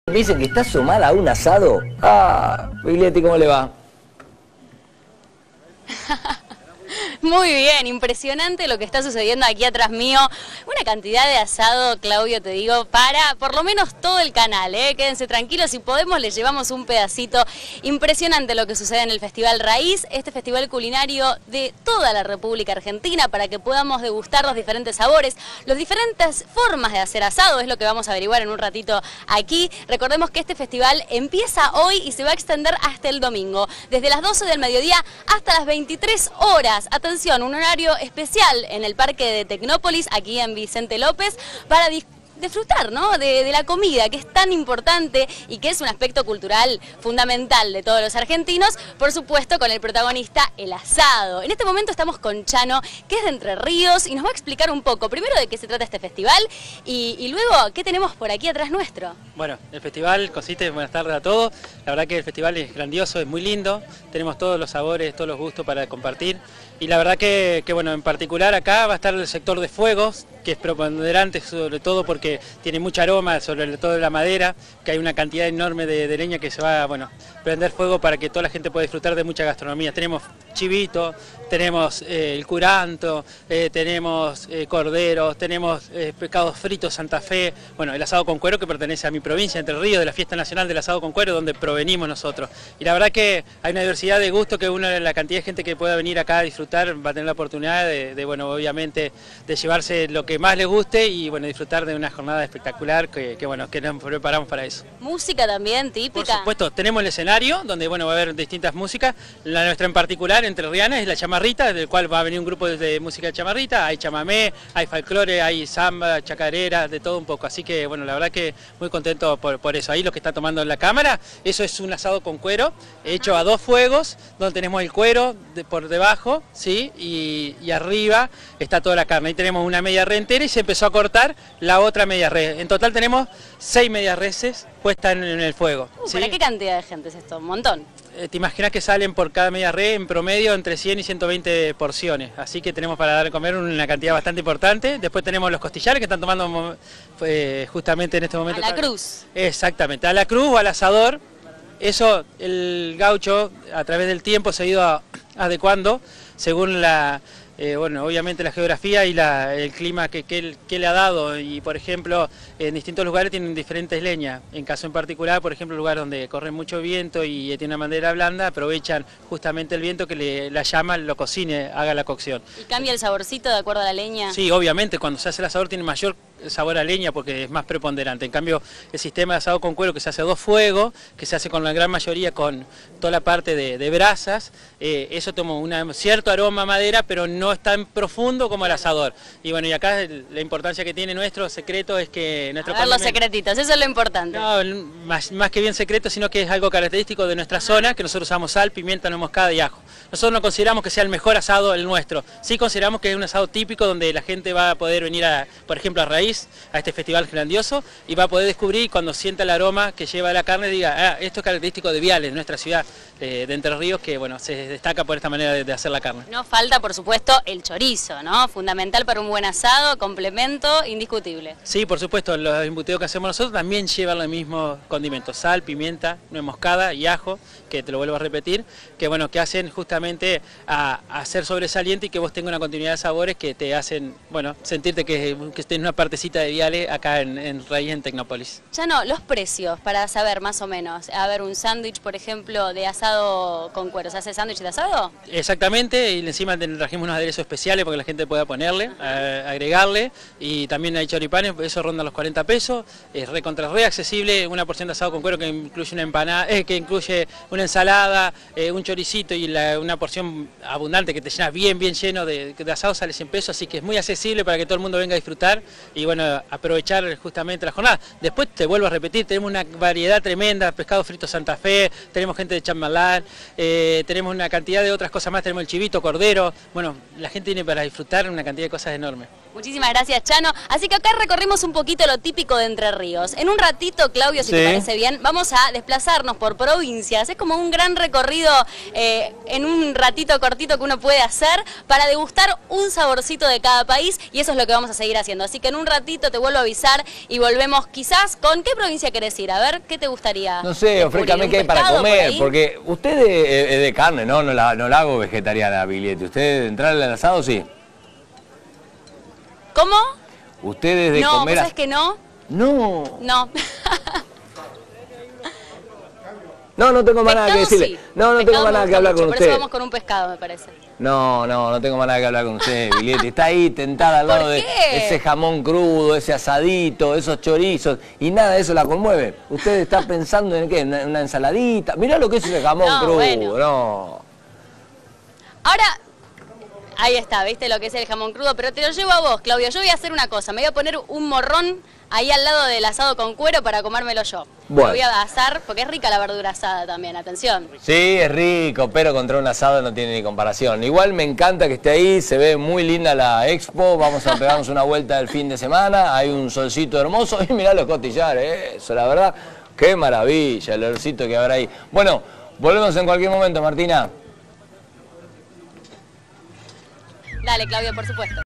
Me dicen que está sumada a un asado. Biglietti, ¿cómo le va? Muy bien, impresionante lo que está sucediendo aquí atrás mío. Una cantidad de asado, Claudio, te digo, para por lo menos todo el canal, ¿eh? Quédense tranquilos, si podemos les llevamos un pedacito. Impresionante lo que sucede en el Festival Raíz, este festival culinario de toda la República Argentina, para que podamos degustar los diferentes sabores, las diferentes formas de hacer asado, es lo que vamos a averiguar en un ratito aquí. Recordemos que este festival empieza hoy y se va a extender hasta el domingo, desde las 12 del mediodía hasta las 23 horas. Atención, un horario especial en el Parque de Tecnópolis, aquí en Vicente López, para disfrutar, ¿no?, de la comida, que es tan importante y que es un aspecto cultural fundamental de todos los argentinos, por supuesto con el protagonista, el asado. En este momento estamos con Chano, que es de Entre Ríos, y nos va a explicar un poco, primero de qué se trata este festival, y luego qué tenemos por aquí atrás nuestro. Bueno, el festival consiste, buenas tardes a todos, la verdad que el festival es grandioso, es muy lindo, tenemos todos los sabores, todos los gustos para compartir, y la verdad que bueno, en particular acá va a estar el sector de fuegos, que es preponderante sobre todo porque tiene mucho aroma, sobre todo de la madera, que hay una cantidad enorme de leña que se va, bueno, prender fuego para que toda la gente pueda disfrutar de mucha gastronomía. Tenemos chivito, tenemos el curanto, tenemos corderos, tenemos pescados fritos Santa Fe, bueno, el asado con cuero que pertenece a mi provincia, Entre Ríos, de la Fiesta Nacional del Asado con Cuero, donde provenimos nosotros. Y la verdad que hay una diversidad de gustos que la cantidad de gente que pueda venir acá a disfrutar va a tener la oportunidad bueno, obviamente, de llevarse lo que más les guste y, bueno, disfrutar de una jornada espectacular bueno, que nos preparamos para eso. Música también típica. Por supuesto, tenemos el escenario donde, bueno, va a haber distintas músicas. La nuestra en particular, entrerriana, es la chamarrita, del cual va a venir un grupo de música de chamarrita. Hay chamamé, hay folclore, hay samba, chacarera, de todo un poco. Así que, bueno, la verdad que muy contento por eso. Ahí lo que está tomando en la cámara, eso es un asado con cuero, hecho a 2 fuegos, donde tenemos el cuero por debajo, ¿sí? Y arriba está toda la carne. Ahí tenemos una media res entera y se empezó a cortar la otra media res. En total tenemos 6 medias reses puestas en el fuego. ¿Sí? ¿Para qué cantidad de gente es esto? Un montón. Te imaginas que salen por cada media res en promedio entre 100 y 120 porciones, así que tenemos para dar a comer una cantidad bastante importante. Después tenemos los costillares que están tomando justamente en este momento. A la cruz. Exactamente, a la cruz o al asador. Eso el gaucho a través del tiempo se ha ido adecuando según bueno, obviamente la geografía y el clima que le ha dado, y por ejemplo en distintos lugares tienen diferentes leñas. En caso en particular, por ejemplo, lugar donde corre mucho viento y tiene una madera blanda, aprovechan justamente el viento que la llama lo cocine, haga la cocción. ¿Y cambia el saborcito de acuerdo a la leña? Sí, obviamente, cuando se hace el asador tiene mayor sabor a leña porque es más preponderante. En cambio, el sistema de asado con cuero, que se hace a 2 fuegos, que se hace con la gran mayoría con toda la parte de brasas, eso toma un cierto aroma a madera, pero no es tan profundo como el asador. Y bueno, y acá la importancia que tiene nuestro secreto es que nuestro... A ver los secretitos, eso es lo importante. No, más que bien secreto, sino que es algo característico de nuestra zona, que nosotros usamos sal, pimienta, nuez moscada y ajo. Nosotros no consideramos que sea el mejor asado el nuestro, sí consideramos que es un asado típico donde la gente va a poder venir, por ejemplo, a Raíz, a este festival grandioso, y va a poder descubrir, cuando sienta el aroma que lleva la carne, diga, esto es característico de Viales, nuestra ciudad de Entre Ríos, que bueno, se destaca por esta manera de hacer la carne. No falta, por supuesto, el chorizo, ¿no? Fundamental para un buen asado, complemento indiscutible. Sí, por supuesto, los embutidos que hacemos nosotros también llevan los mismos condimentos, sal, pimienta, nuez moscada y ajo, que te lo vuelvo a repetir, que bueno, que hacen justamente a ser sobresaliente y que vos tengas una continuidad de sabores que te hacen, bueno, sentirte que estés en una partecita de Viales acá en Raíz, en Tecnópolis. Ya no, los precios, para saber más o menos. A ver, un sándwich, por ejemplo, de asado con cuero, ¿se hace sándwich de asado? Exactamente, y encima trajimos unos aderezos especiales para que la gente pueda ponerle, agregarle, y también hay choripanes, eso ronda los 40 pesos, es re accesible, una porción de asado con cuero que incluye una empanada, que incluye una ensalada, un choricito y una porción abundante que te llenas bien lleno de asado, sale 100 pesos, así que es muy accesible para que todo el mundo venga a disfrutar y bueno, aprovechar justamente la jornada. Después te vuelvo a repetir, tenemos una variedad tremenda, pescado frito Santa Fe, tenemos gente de Chamalán, tenemos una cantidad de otras cosas más, tenemos el chivito, cordero, bueno, la gente viene para disfrutar una cantidad de cosas enormes. Muchísimas gracias, Chano. Así que acá recorrimos un poquito lo típico de Entre Ríos. En un ratito, Claudio, si te parece bien, vamos a desplazarnos por provincias. Es como un gran recorrido en un ratito cortito que uno puede hacer para degustar un saborcito de cada país, y eso es lo que vamos a seguir haciendo. Así que en un ratito te vuelvo a avisar y volvemos quizás con qué provincia querés ir. A ver, ¿qué te gustaría? No sé, ofrécame qué hay para comer, porque usted es de carne, ¿no? No la hago vegetariana, Biglietti. ¿Usted entrarle al asado, sí? ¿Cómo? ¿Ustedes de comer? No, ¿sabes que no? No. No. No tengo más nada que decirle. Sí. No tengo más nada que hablar con usted. Por eso vamos con un pescado, me parece. No tengo más nada que hablar con usted, Biglietti. Está ahí tentada al lado de ese jamón crudo, ese asadito, esos chorizos, y nada de eso la conmueve. Usted está pensando en qué, en una ensaladita. Mirá lo que es ese jamón crudo, bueno. no. Ahora, ahí está, ¿viste lo que es el jamón crudo? Pero te lo llevo a vos, Claudio. Yo voy a hacer una cosa, me voy a poner un morrón ahí al lado del asado con cuero para comérmelo yo. Bueno. Lo voy a asar, porque es rica la verdura asada también, atención. Sí, es rico, pero contra un asado no tiene ni comparación. Igual me encanta que esté ahí, se ve muy linda la expo, vamos a pegarnos una vuelta el fin de semana, hay un solcito hermoso, y mirá los costillares, eso, la verdad, qué maravilla el olorcito que habrá ahí. Bueno, volvemos en cualquier momento, Martina. Dale, Claudio, por supuesto.